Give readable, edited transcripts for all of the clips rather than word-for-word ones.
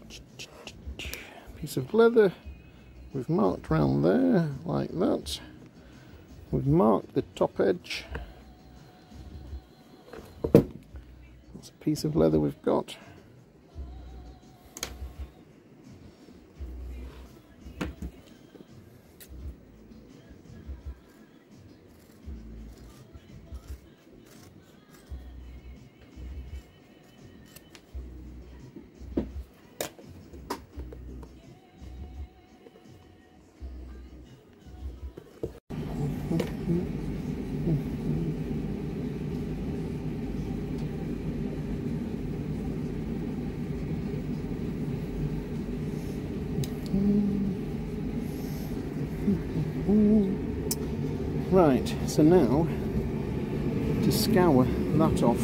Piece of leather. We've marked round there like that. We've marked the top edge. That's a piece of leather we've got. Right, so now to scour that off.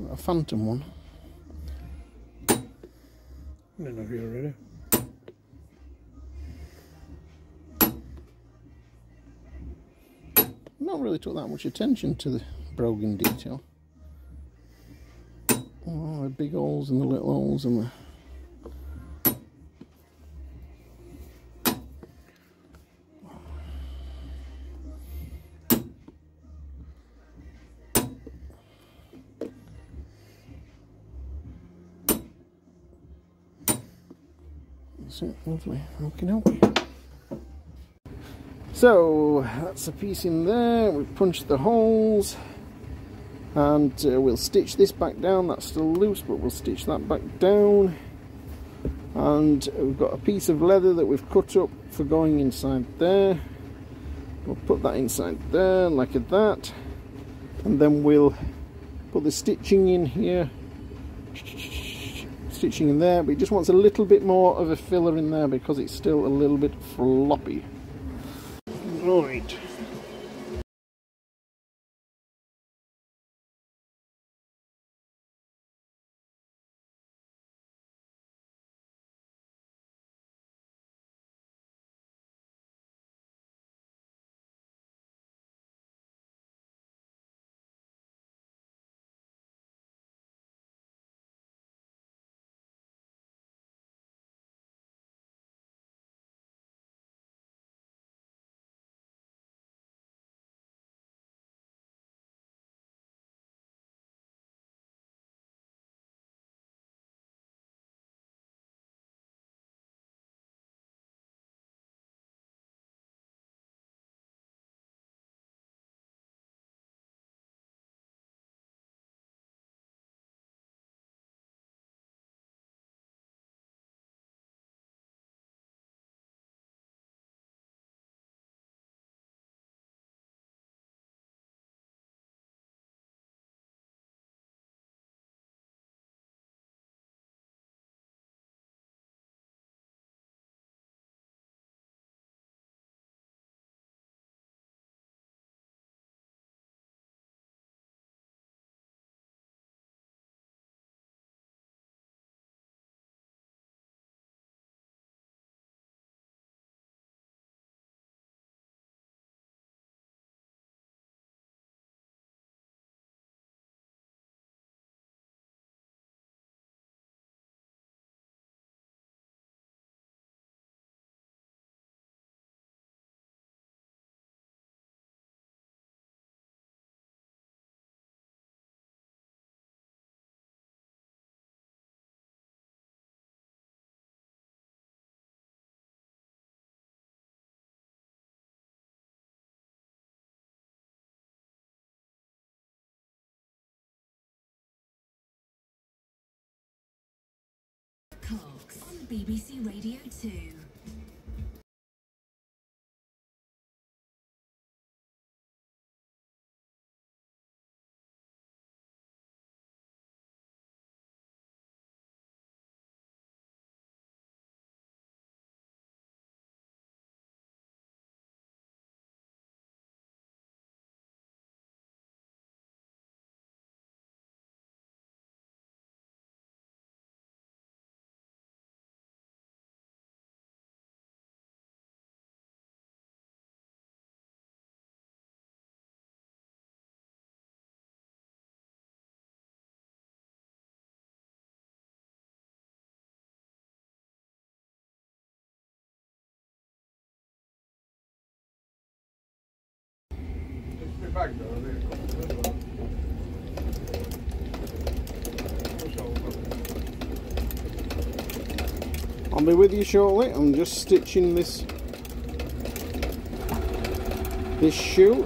a phantom one. I don't know if you're ready. Not really took that much attention to the brogan detail. Oh, the big holes and the little holes and the... That's it, lovely. Okay. So that's a piece in there. We've punched the holes, and we'll stitch this back down. That's still loose, but we'll stitch that back down. And we've got a piece of leather that we've cut up for going inside there. We'll put that inside there like that, and then we'll put the stitching in here. Stitching in there, but it just wants a little bit more of a filler in there because it's still a little bit floppy. Right. Cox on BBC Radio 2. I'll be with you shortly. I'm just stitching this shoe.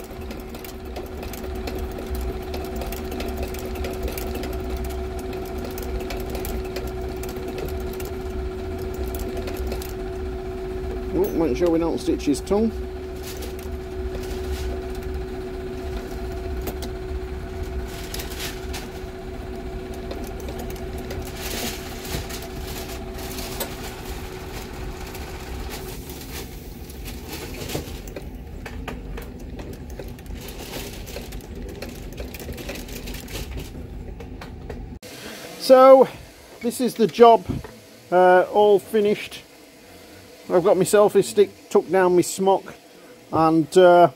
Oh, make sure we don't stitch his tongue. So this is the job, all finished. I've got my selfie stick tucked down my smock, and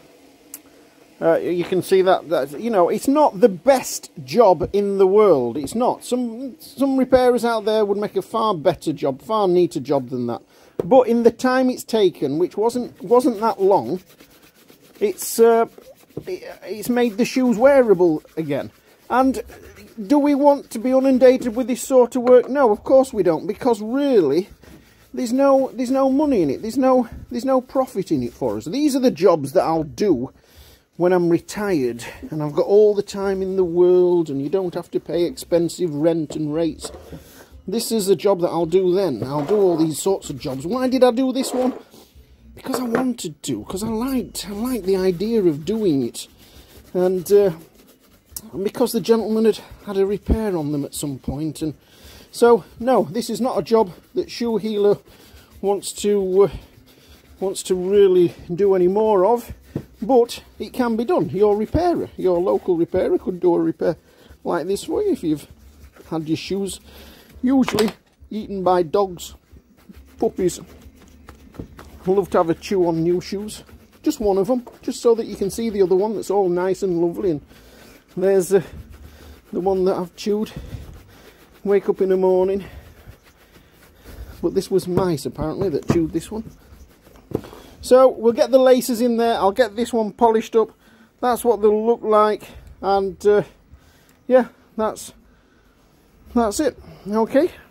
you can see that you know, it's not the best job in the world. It's not. Some repairers out there would make a far better job, far neater job than that. But in the time it's taken, which wasn't that long, it's made the shoes wearable again. And do we want to be inundated with this sort of work? No, of course we don't, because really, there's no money in it. There's no profit in it for us. These are the jobs that I'll do when I'm retired and I've got all the time in the world and you don't have to pay expensive rent and rates. This is a job that I'll do then. I'll do all these sorts of jobs. Why did I do this one? Because I wanted to. Because I liked the idea of doing it. And because the gentleman had a repair on them at some point. And so, no, this is not a job that Shoe Healer wants to really do any more of. But it can be done. Your repairer, your local repairer, could do a repair like this for you if you've had your shoes usually eaten by dogs, puppies. I love to have a chew on new shoes. Just one of them, just so that you can see the other one that's all nice and lovely. And there's the one that I've chewed. Wake up in the morning. But this was mice apparently that chewed this one. So we'll get the laces in there. I'll get this one polished up. That's what they'll look like. And yeah, that's it. Okay.